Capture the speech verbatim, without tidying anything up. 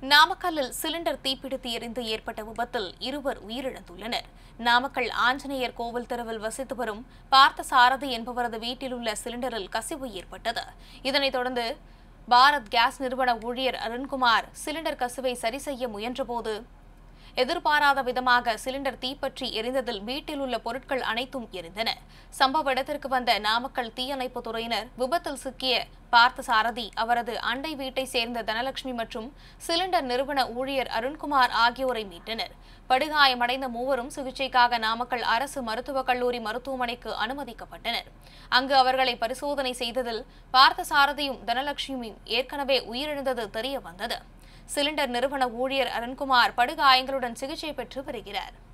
நாமக்கல்லில் சிலிண்டர் தீப்பிடித்து எரிந்து ஏற்பட்ட விபத்தில் இருவர் உயிரிழந்துள்ளனர். நாமக்கல் ஆஞ்சநேயர் கோவில் தெருவில் வசித்து வரும் பார்த்தசாரதி என்பவரது வீட்டில் உள்ள சிலிண்டரில் கசிவு ஏற்பட்டது. இதனைத் தொடர்ந்து பாரத் கேஸ் நிறுவன ஊழியர் அருண்குமார் சிலிண்டர் கசிவை சரி செய்ய முயன்றபோது எதிர்பாராத விதமாக சிலிண்டர் தீப்பற்றி எரிந்ததில் வீட்டில் உள்ள பொருட்கள் அனைத்தும் எரிந்தன. சம்பவ இடத்திற்கு வந்த நாமக்கல் தீயணைப்புத் துறையினர் விபத்தில் சிக்கிய பார்த்தசாரதி, அவரது அண்டை வீட்டை சேர்ந்த தனலட்சுமி மற்றும் சிலிண்டர் நிறுவன ஊழியர் அருண்குமார் ஆகியோரை மீட்டனர். படுகாயமடைந்த மூவரும் சிகிச்சைக்காக நாமக்கல் அரசு மருத்துவக் கல்லூரி மருத்துவமனைக்கு அனுமதிக்கப்பட்டனர். அங்கு அவர்களை பரிசோதனை செய்ததில் பார்த்தசாரதியும் தனலட்சுமியும் ஏற்கனவே உயிரிழந்தது தெரிய வந்தது. சிலிண்டர் நிறுவன ஊழியர் அருண்குமார் படுகாயங்களுடன் சிகிச்சை பெற்று வருகிறார்.